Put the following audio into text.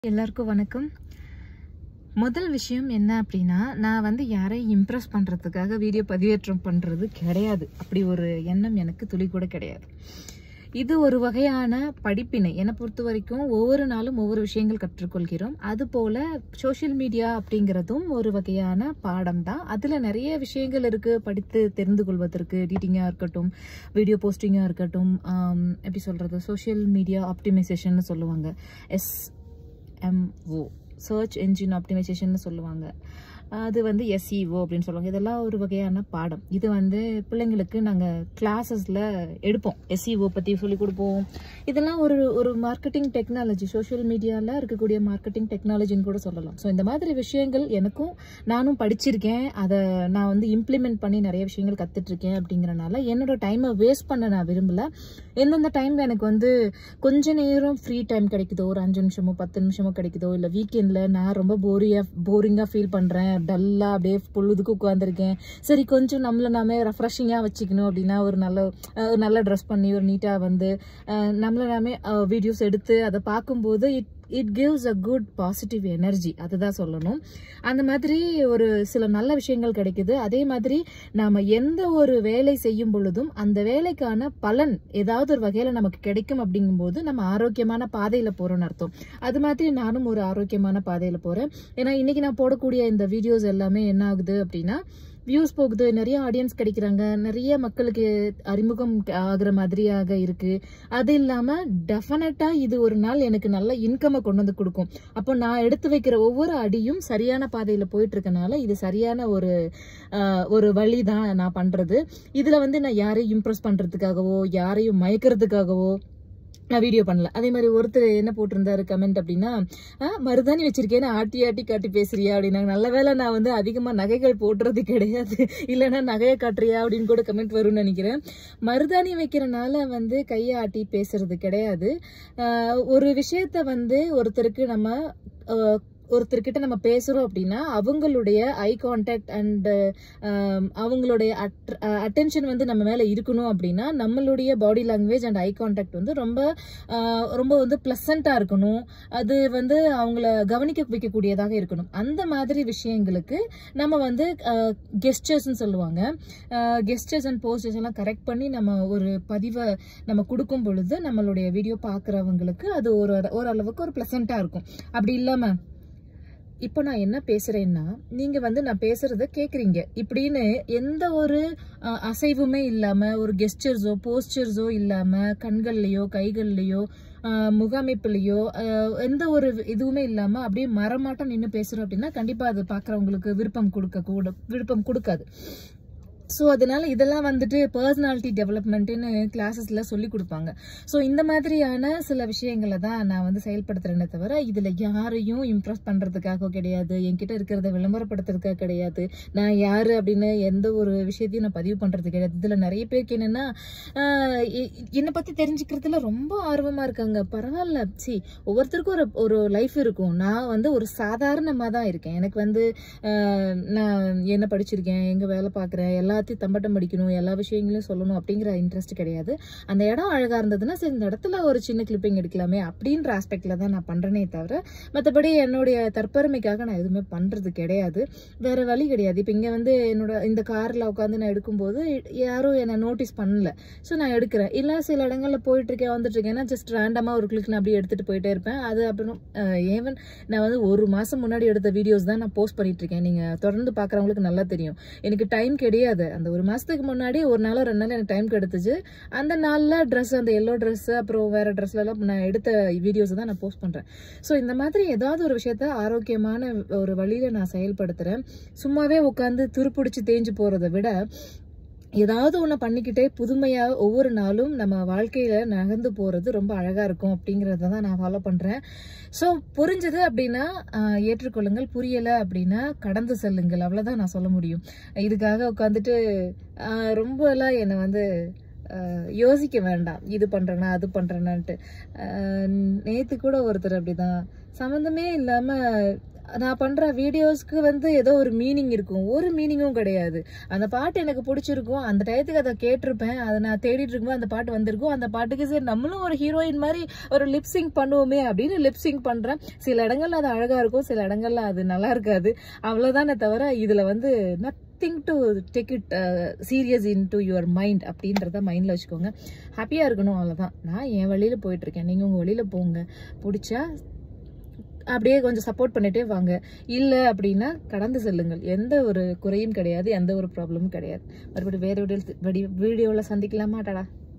எல்லாருக்கும் வணக்கம். முதல் விஷயம் என்ன அப்படின்னா, நான் வந்து யாரையும் இம்ப்ரெஸ் பண்ணுறதுக்காக வீடியோ பதிவேற்றம் பண்ணுறது கிடையாது. அப்படி ஒரு எண்ணம் எனக்கு துளி கூட கிடையாது. இது ஒரு வகையான படிப்பினை. என்னை பொறுத்த வரைக்கும் ஒவ்வொரு நாளும் ஒவ்வொரு விஷயங்கள் கற்றுக்கொள்கிறோம். அதுபோல் சோஷியல் மீடியா அப்படிங்கிறதும் ஒரு வகையான பாடம் தான். அதில் நிறைய விஷயங்கள் இருக்குது படித்து தெரிந்து கொள்வதற்கு. எடிட்டிங்காக இருக்கட்டும், வீடியோ போஸ்டிங்காக இருக்கட்டும், எப்படி சொல்கிறது, சோஷியல் மீடியா ஆப்டிமைசேஷன் சொல்லுவாங்க, SMO, சர்ச் என்ஜின் ஆப்டிமைசேஷன் சொல்லுவாங்க. அது வந்து SEO அப்படின்னு சொல்லுவாங்க. இதெல்லாம் ஒரு வகையான பாடம். இது வந்து பிள்ளைங்களுக்கு நாங்கள் கிளாஸஸில் எடுப்போம். SEO பற்றி சொல்லிக் கொடுப்போம். இதெல்லாம் ஒரு மார்க்கெட்டிங் டெக்னாலஜி, சோஷியல் மீடியாவில் இருக்கக்கூடிய மார்க்கெட்டிங் டெக்னாலஜின்னு கூட சொல்லலாம். ஸோ இந்த மாதிரி விஷயங்கள் நானும் படிச்சிருக்கேன். அதை நான் வந்து இம்ப்ளிமெண்ட் பண்ணி நிறைய விஷயங்கள் கற்றுட்ருக்கேன். அப்படிங்கிறனால என்னோட டைமை வேஸ்ட் பண்ண நான் விரும்பலை. எந்தெந்த டைமில் எனக்கு வந்து கொஞ்ச நேரம் ஃப்ரீ டைம் கிடைக்குதோ, ஒரு 5 நிமிஷமோ 10 நிமிஷமோ கிடைக்குதோ, இல்லை வீக்கெண்டில் நான் ரொம்ப போரிங்காக ஃபீல் பண்ணுறேன், டல்லாக அப்படியே பொழுதுக்கு உட்காந்துருக்கேன், சரி கொஞ்சம் நம்மளை நாமே ரெஃப்ரெஷிங்காக வச்சுக்கணும் அப்படின்னா ஒரு நல்ல ட்ரெஸ் பண்ணி ஒரு நீட்டாக வந்து நம்மளை நாமே வீடியோஸ் எடுத்து அதை பார்க்கும்போது it gives a good positive energy. அதுதான் சொல்லணும். அந்த மாதிரி ஒரு சில நல்ல விஷயங்கள் கிடைக்குது. அதே மாதிரி நாம் எந்த ஒரு வேலை செய்யும் பொழுதும் அந்த வேலைக்கான பலன் ஏதாவது ஒரு வகையில் நமக்கு கிடைக்கும். அப்படிங்கும்போது நம்ம ஆரோக்கியமான பாதையில் போகிறோம்னு அர்த்தம். அது மாதிரி நானும் ஒரு ஆரோக்கியமான பாதையில் போகிறேன். ஏன்னா இன்னைக்கு நான் போடக்கூடிய இந்த வீடியோஸ் எல்லாமே என்ன ஆகுது அப்படின்னா, வியூஸ் போகுது, நிறைய ஆடியன்ஸ் கிடைக்கிறாங்க, நிறைய மக்களுக்கு அறிமுகம் ஆகிற மாதிரியாக இருக்கு. அது இல்லாம டெஃபினட்டா இது ஒரு நாள் எனக்கு நல்ல இன்கமை கொண்டு வந்து கொடுக்கும். அப்போ நான் எடுத்து வைக்கிற ஒவ்வொரு அடியும் சரியான பாதையில போயிட்டு இருக்கனால இது சரியான ஒரு வழி தான் நான் பண்றது. இதுல வந்து நான் யாரையும் இம்ப்ரெஸ் பண்றதுக்காகவோ யாரையும் மயக்கிறதுக்காகவோ நான் வீடியோ பண்ணல. அதே மாதிரி ஒருத்தர் என்ன போட்டிருந்தாரு கமெண்ட் அப்படின்னா, மருதாணி வச்சிருக்கேன்னு ஆட்டி காட்டி பேசுறியா அப்படின்னா, நல்ல வேலை நான் வந்து அதிகமாக நகைகள் போடுறது கிடையாது, இல்லைன்னா நகையை காட்டுறியா அப்படின்னு கூட கமெண்ட் வரும்னு நினைக்கிறேன். மருதாணி வைக்கிறனால வந்து கையை ஆட்டி பேசுறது கிடையாது. ஒரு விஷயத்த வந்து ஒருத்தர்கிட்ட நம்ம பேசுறோம் அப்படின்னா அவங்களுடைய ஐ கான்டாக்ட் அண்ட் அவங்களுடைய அட்டென்ஷன் வந்து நம்ம மேல இருக்கணும். அப்படின்னா நம்மளுடைய body language and eye contact வந்து ரொம்ப வந்து பிளசண்டா இருக்கணும். அது வந்து அவங்கள கவனிக்க வைக்கக்கூடியதாக இருக்கணும். அந்த மாதிரி விஷயங்களுக்கு நம்ம வந்து கெஸ்டர்ஸ்ன்னு சொல்லுவாங்க, கெஸ்டர்ஸ் அண்ட் போஸ்டர்ஸ் எல்லாம் கரெக்ட் பண்ணி நம்ம ஒரு பதிவை நம்ம கொடுக்கும் பொழுது நம்மளுடைய வீடியோ பார்க்குறவங்களுக்கு அது ஓரளவுக்கு ஒரு பிளசண்டா இருக்கும். அப்படி இல்லாம இப்போ நான் என்ன பேசுறேன்னா, நீங்க வந்து நான் பேசுறத கேக்குறீங்க இப்படின்னு எந்த ஒரு அசைவுமே இல்லாம, ஒரு கெஸ்டர்ஸோ போஸ்டர்ஸோ இல்லாம, கண்கள்லயோ கைகள்லயோ முகமைப்புலையோ எந்த ஒரு இதுவுமே இல்லாம அப்படியே மரமாட்டம் நின்று பேசுறோம் அப்படின்னா கண்டிப்பா அது பாக்குறவங்களுக்கு விருப்பம் கொடுக்காது. ஸோ அதனால இதெல்லாம் வந்துட்டு பர்சனாலிட்டி டெவலப்மெண்ட்டுன்னு கிளாஸஸ்ல சொல்லி கொடுப்பாங்க. ஸோ இந்த மாதிரியான சில விஷயங்களை தான் நான் வந்து செயல்படுத்துறேனே தவிர இதில் யாரையும் இம்ப்ரெஸ் பண்ணுறதுக்காக கிடையாது, என்கிட்ட இருக்கிறத விளம்பரப்படுத்துறதுக்காக கிடையாது, நான் யார் அப்படின்னு எந்த ஒரு விஷயத்தையும் நான் பதிவு பண்ணுறது கிடையாது. இதில் நிறைய பேருக்கு என்னென்னா என்னை பற்றி தெரிஞ்சுக்கிறதுல ரொம்ப ஆர்வமாக இருக்காங்க. பரவாயில்ல, ஒவ்வொருத்தருக்கும் ஒரு லைஃப் இருக்கும். நான் வந்து ஒரு சாதாரணமாக தான் இருக்கேன். எனக்கு வந்து நான் என்ன படிச்சிருக்கேன், எங்கே வேலை பார்க்குறேன், எல்லாத்தையும் தம்பட்டம் படிக்கணும், எல்லா விஷயங்களையும் சொல்லணும் அப்படிங்கிற இன்ட்ரெஸ்ட் கிடையாது. அந்த இடம் அழகா இருந்ததுன்னா சரி இந்த இடத்துல ஒரு சின்ன கிளிப்பிங் எடுக்கலாமே அப்படின்ற ஆஸ்பெக்ட்ல தான் நான் பண்றேனே தவிர மற்றபடி என்னுடைய தற்பெருமைக்காக நான் எதுவுமே பண்றது கிடையாது. வேற வழி கிடையாது. இப்போ இங்க வந்து என்னோட இந்த கார்ல உட்காந்து நான் எடுக்கும்போது யாரும் என்னை நோட்டீஸ் பண்ணல, ஸோ நான் எடுக்கிறேன். இல்லை சில இடங்கள்ல போயிட்டு இருக்கேன் வந்துட்டு இருக்கேன்னா ஜஸ்ட் ரேண்டமா ஒரு கிளிக் நான் அப்படியே எடுத்துட்டு போயிட்டே இருப்பேன். அது அப்புறம் ஏவன் நான் வந்து 1 மாசம் முன்னாடி எடுத்த வீடியோஸ் தான் நான் போஸ்ட் பண்ணிட்டு இருக்கேன். நீங்க தொடர்ந்து பாக்குறவங்களுக்கு நல்லா தெரியும் எனக்கு டைம் கிடையாது. அந்த 1 மாசத்துக்கு முன்னாடி ஒரு நாளோ 2 நாள் எனக்கு டைம் கிடைச்சிச்சு. அந்த நாள்ல ட்ரெஸ், அந்த எல்லோ ட்ரெஸ் அப்புறம் வேற ட்ரெஸ்ல எல்லாம் நான் எடுத்த வீடியோஸ் தான் நான் போஸ்ட் பண்றேன். ஸோ இந்த மாதிரி ஏதாவது ஒரு விஷயத்த ஆரோக்கியமான ஒரு வழியில நான் செயல்படுத்துறேன். சும்மாவே உட்காந்து துருப்பிடிச்சு தேஞ்சு போறதை விட ஏதாவது ஒன்று பண்ணிக்கிட்டே புதுமையா ஒவ்வொரு நாளும் நம்ம வாழ்க்கையில நகர்ந்து போறது ரொம்ப அழகா இருக்கும். அப்படிங்கறத தான் நான் ஃபாலோ பண்றேன். ஸோ புரிஞ்சது அப்படின்னா ஏற்றுக்கொள்ளுங்கள், புரியல அப்படின்னா கடந்து செல்லுங்கள், அவ்வளவுதான் நான் சொல்ல முடியும். இதுக்காக உட்காந்துட்டு ரொம்ப எல்லாம் என்னை வந்து யோசிக்க வேண்டாம், இது பண்றேனா அது பண்றேனான்ட்டு. நேத்து கூட ஒருத்தர் அப்படிதான் சம்மந்தமே இல்லாம நான் பண்ற வீடியோஸ்க்கு வந்து ஏதோ ஒரு மீனிங் இருக்கும், ஒரு மீனிங்கும் கிடையாது. அந்த பாட்டு எனக்கு பிடிச்சிருக்கும், அந்த டயத்துக்கு அதை கேட்டிருப்பேன், அதை நான் தேடிட்டு இருக்கும்போது அந்த பாட்டு வந்திருக்கும். அந்த பாட்டுக்கு சரி நம்மளும் ஒரு ஹீரோயின் மாதிரி ஒரு லிப்சிங் பண்ணுவோமே அப்படின்னு லிப்சிங் பண்றேன். சில இடங்கள்ல அது அழகா இருக்கும், சில இடங்கள்ல அது நல்லா இருக்காது. அவ்வளவுதானே தவிர இதுல வந்து nothing to take it serious into your mind அப்படின்றத மைண்ட்ல வச்சுக்கோங்க. ஹாப்பியா இருக்கணும், அவ்வளவுதான். நான் என் வழியில போயிட்டு இருக்கேன், நீங்க உங்க வழியில போங்க. பிடிச்சா அப்படியே கொஞ்சம் சப்போர்ட் பண்ணிட்டே வாங்க, இல்ல அப்படின்னா கடந்து செல்லுங்கள். எந்த ஒரு குறையும் கிடையாது, எந்த ஒரு ப்ராப்ளமும் கிடையாது. மறுபடியும் வேற வீடியோல சந்திக்கலாமா? டாடா.